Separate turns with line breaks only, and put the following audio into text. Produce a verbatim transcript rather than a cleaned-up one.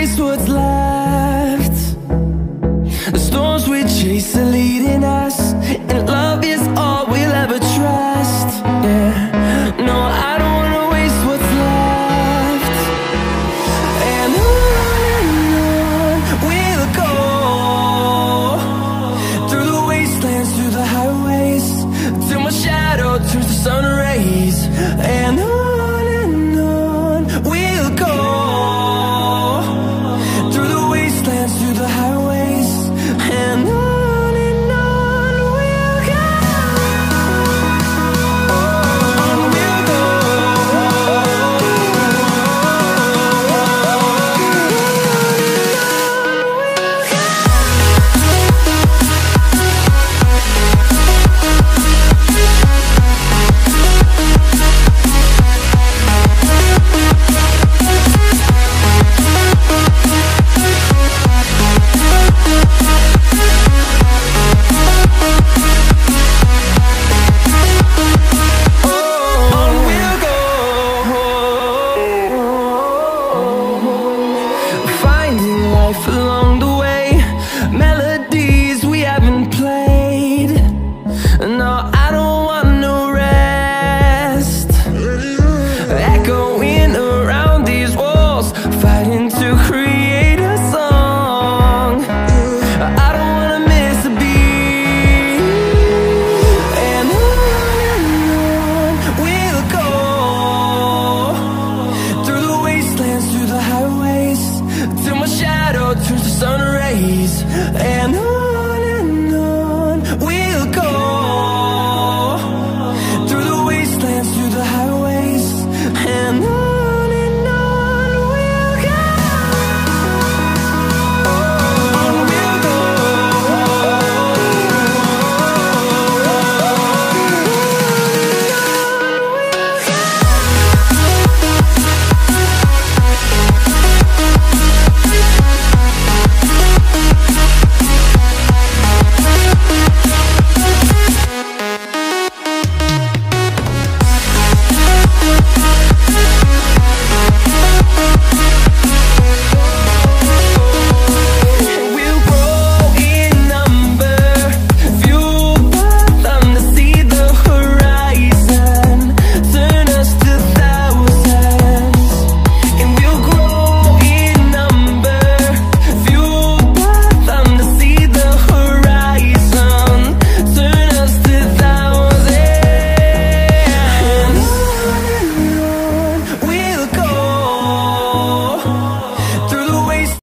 waste what's left. The storms we chase are leading us, and love is all we'll ever trust. Yeah, no, I don't wanna waste what's left. And on and on we'll go, through the wastelands, through the highways, till my shadow turns to sun rays. And on and on we'll go, through the wastelands, through the highways, and on and on we'll go. On we'll go. Finding life along the way, melody